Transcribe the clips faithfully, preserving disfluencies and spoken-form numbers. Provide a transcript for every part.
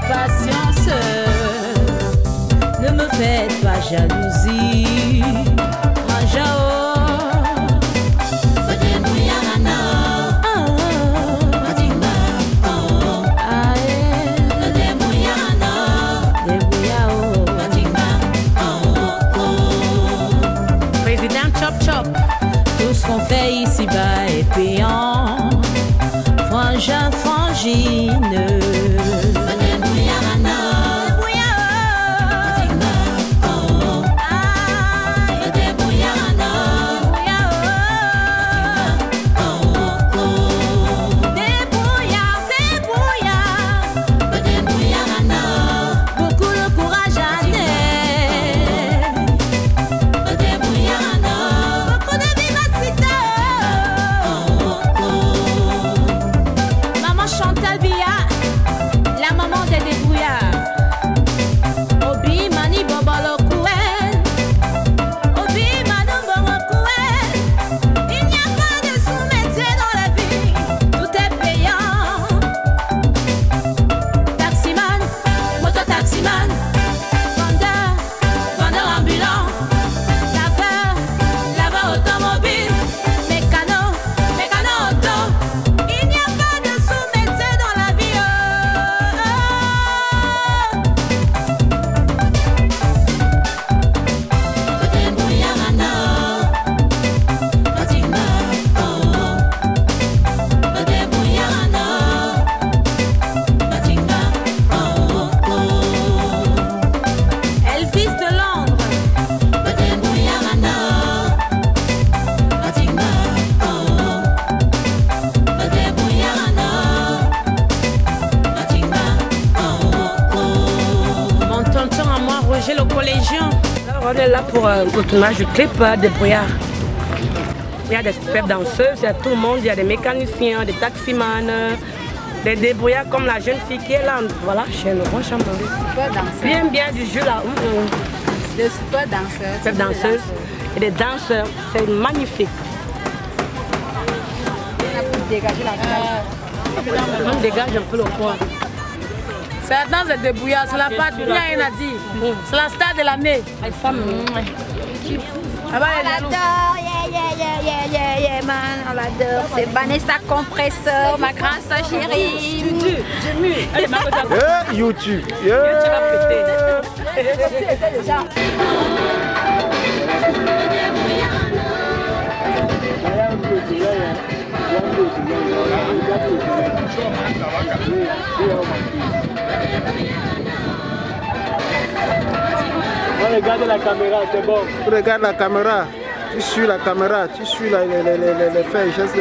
patience, ne me faites pas jalousie. Manjao. Tout ce qu'on fait ici-bas est payant. Frangin, frangine. Le collégien. Alors on est là pour un euh, tournage du clip euh, des brouillards. Il y a des super danseuses, il y a tout le monde, il y a des mécaniciens, des taximans, des débrouillards comme la jeune fille qui est là. Voilà, chez le grand chambre. Bien, bien du jeu là. Mmh. Des super danseuses. Super danseuses et des danseurs. C'est magnifique. Dégager la euh, On dégage un peu le poids. C'est la danse des débrouillards, c'est la patte, bien rien à dire. C'est la star de l'année. On l'adore, yeah, yeah, yeah, yeah, yeah, yeah, man, on l'adore. C'est Vanessa Compresseur, ma grande sœur chérie. Hey, YouTube. Yeah. Regarde la caméra, c'est bon. Regarde la caméra. Tu suis la caméra, tu suis la, les, les, les, les faits et gestes.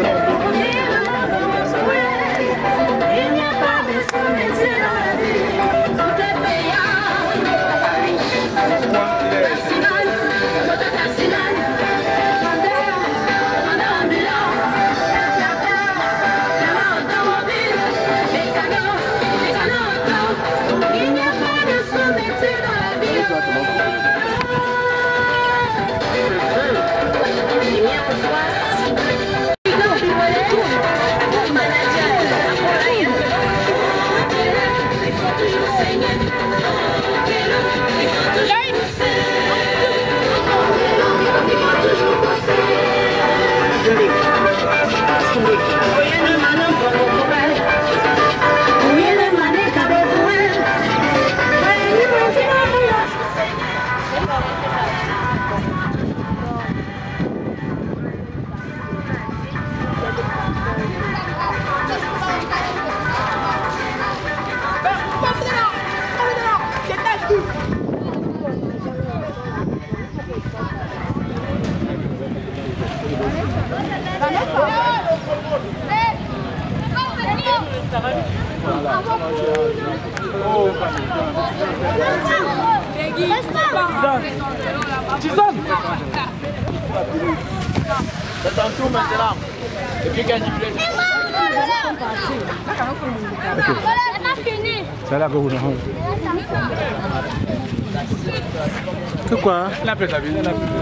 C'est un tour maintenant. Et puis gagne du blé. C'est là que vous avez. C'est quoi? La plaie, la ville, la plaie.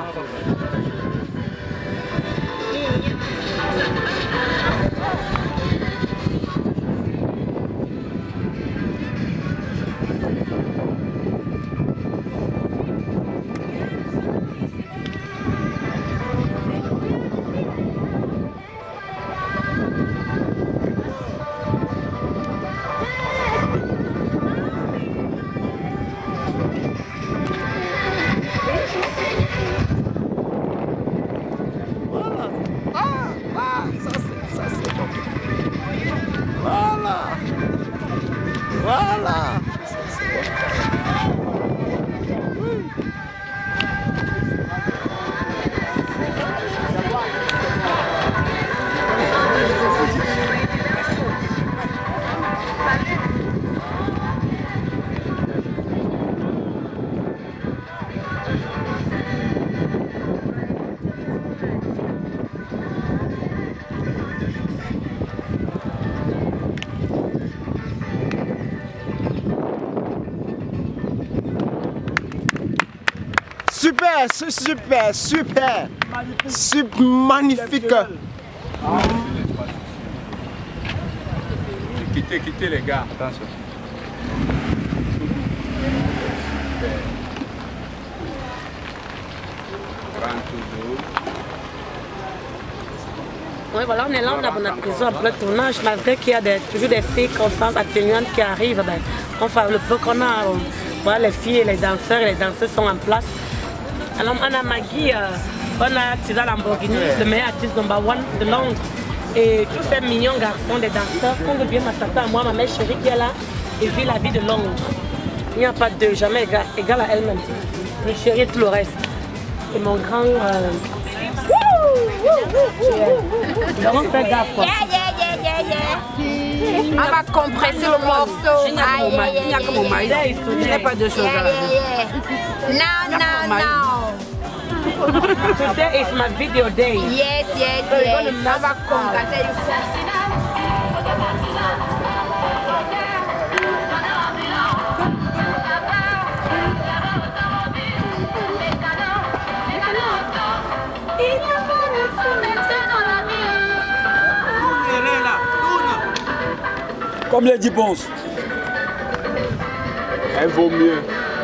Voilà. Super, c'est super, super, super, magnifique. Quittez, quittez les gars, attention. Oui, voilà, on est là, on a notre prison en plein tournage, malgré qu'il y a des, toujours des circonstances atténuantes qui arrivent. Ben, on fait le peu qu'on a, on, voilà, les filles et les danseurs et les danseuses sont en place. Alors, on a Maggie, euh, on a Tisa Lamborghini, le meilleur artiste number one de Londres. Et tous ces mignons garçons, des danseurs, qu'on veut bien m'attendre à moi, ma mère chérie qui est là, et vit la vie de Londres. Il n'y a pas de jamais égal, égal à elle-même. Le chéri et tout le reste. Et mon grand... Euh, donc on fait gaffe quoi. Yeah, yeah, yeah, yeah, yeah. On va compresser le morceau. Il n'y a que mon mari, il n'y a que mon mari. Il n'y a pas de choses à la vie. Non, non, non. Today is my video day. Yes, yes, yes. On va compresser. Comme les dix bonses. Elle vaut mieux.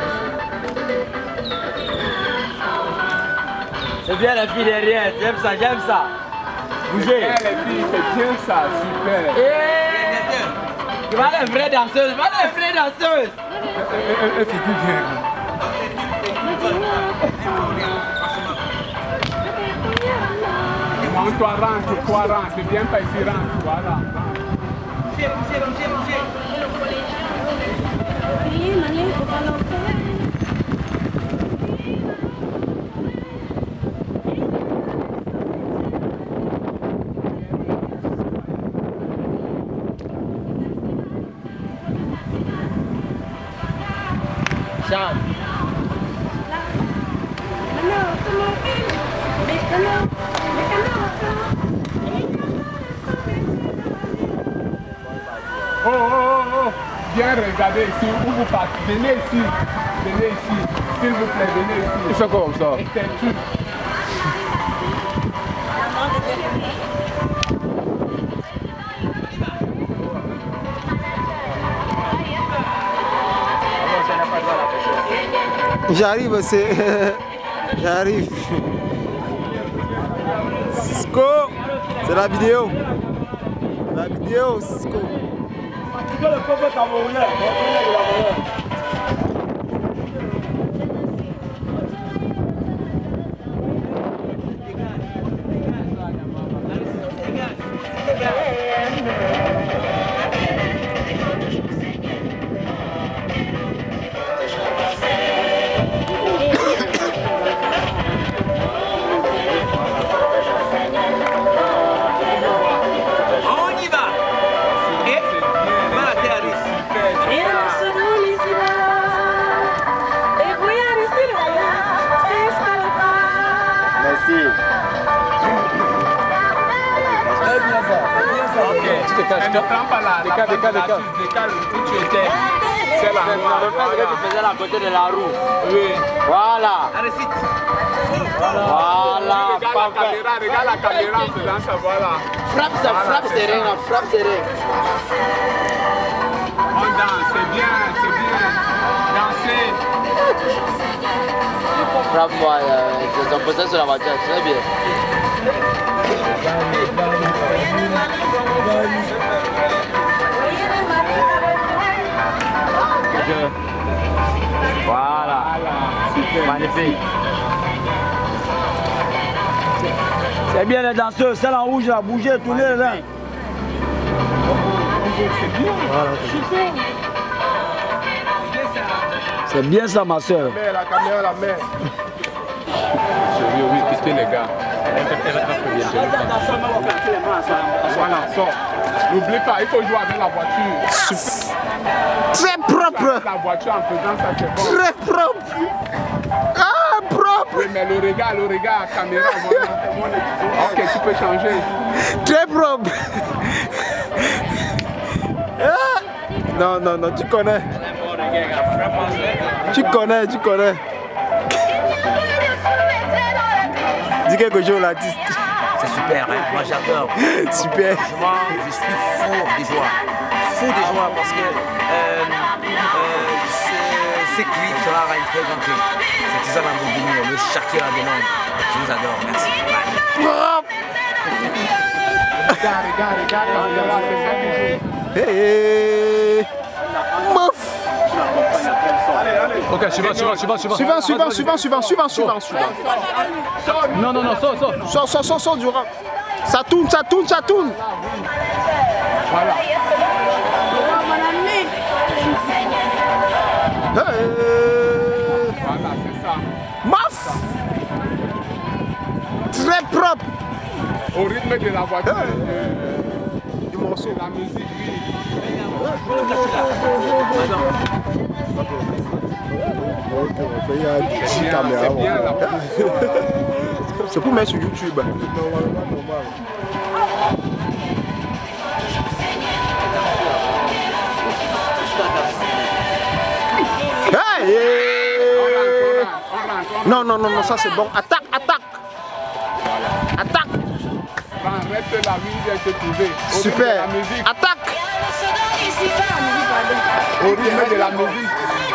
C'est bien la fille derrière, j'aime ça, j'aime ça. Bougez. Les filles, c'est bien ça, super. Tu vas les vraies danseuses, va les vraies danseuses. Elle figure bien. Non, toi rentre, toi rentre, viens pas ici, rentre, voilà. Bougez, bougez, bougez, bougez. Chante. Oh, oh, oh, oh, viens regarder ici, où vous partez, venez ici, venez ici, s'il vous plaît, venez ici. Ils sont comme ça. J'arrive, c'est... J'arrive. Cisco, c'est la vidéo. La vidéo, Cisco. Le peuple camerounais, Ok, tu te caches. Ne prends pas la, la, décale, décale, la, décale. décale où tu étais. C'est la C'est noire. le fait que tu faisais à côté de la roue. Oui. Voilà. Voilà. Regarde la caméra, regarde la caméra en faisant ça, voilà. Frappe ça, frappe serré, là, frappe serré. On danse, c'est bien, c'est bien. Danser. Frappe-moi, euh, ils ont posé sur la voiture, c'est bien. Voilà. Magnifique. C'est bien les danseurs, celle en rouge là, bouger, tourner là. C'est bien ça ma soeur. La caméra, la mer. Oui, oui, quittez les gars. Voilà, sort. N'oublie pas, il faut jouer avec la voiture. Très propre. La voiture en faisant ça, c'est bon. Très propre. Ah, propre. Oui, mais le regard, le regard, caméra, voilà. Ok, tu peux changer. Très propre. Ah. Non, non, non, tu connais. Tu connais, tu connais. Dis quelque chose, l'artiste. C'est super, hein? Moi j'adore. Super. Moi je suis fou de joie. Fou de joie parce que euh, euh, ces clips sera un très grand clip. C'est ça Lamborghini, le Shakira de Londres. Je vous adore, merci. Propre. Regarde, regarde, regarde, caméra, c'est ça qui joue. Hey. Mouf. Ok, suivant, suivant, suivant, suivant. Suivant, suivant, suivant, suivant, suivant, suivant, suivant. Non, non, non, sors, sors. Sors, sors, sors, sors, Durand. Ça tourne, ça tourne, ça tourne. Voilà. Hey. Voilà, c'est ça. Mouf. Très propre. Au rythme de la voiture. Hey. Du morceau. La musique, oui. C'est bien, c'est bien la c'est pour mettre sur YouTube. Hey! Non, non, non, non, ça c'est bon. Attaque, attaque. Attaque. Reste la musique, elle te trouver. Super. La musique. Attaque. Au rythme de la musique.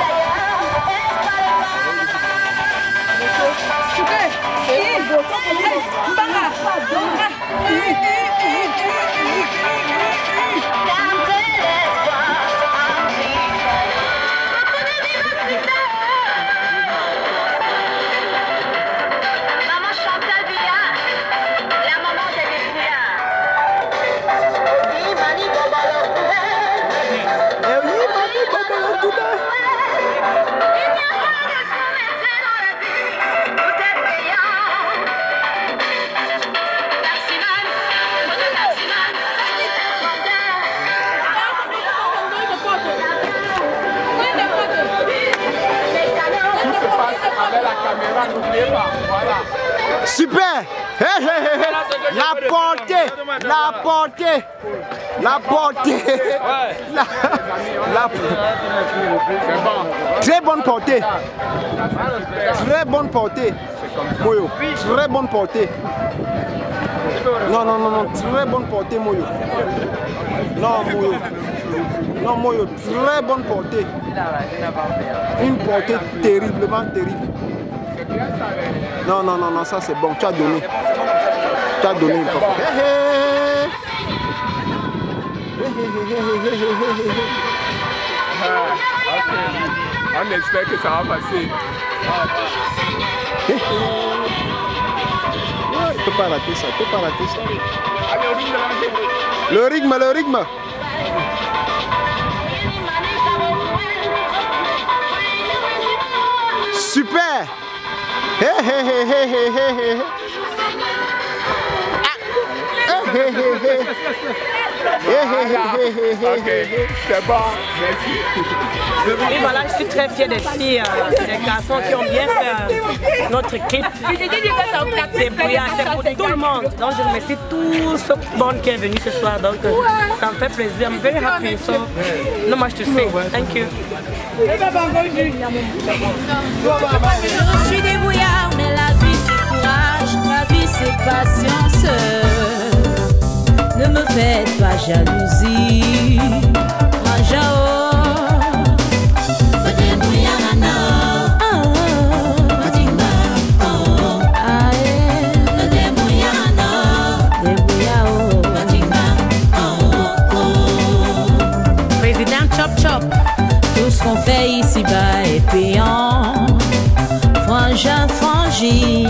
Super. Hey, hey, hey, hey. La portée, la portée, la portée, la, la, très bonne portée, très bonne portée, Moyo, très bonne portée. Non, non, non, non, très bonne portée, Moyo. Non, Moyo. Non, Moyo, très bonne portée. Une portée terriblement terrible. Non, non, non, non, ça c'est bon, tu as donné. Tu as donné une portée. Hey, hey. On espère que ça va passer. Tu peux pas rater ça, tu peux pas rater ça. Le rythme, le rythme. Super. Hey, hey, hey, hey, hey, hey. Ah. Ok, c'est bon, merci. Et voilà, je suis très fière des filles, euh, des garçons qui ont bien fait euh, notre clip. C'est brouillard, c'est pour tout le monde. Donc je remercie tout ce monde qui est venu ce soir. Donc euh, ça me fait plaisir. I'm very happy. So not much to say. Thank you. Je suis débrouillard, mais la vie c'est courage, la vie c'est patience. Ne me faites pas jalousie, Manjao. Tout ce qu'on fait ici-bas est payant. Frangin, frangine.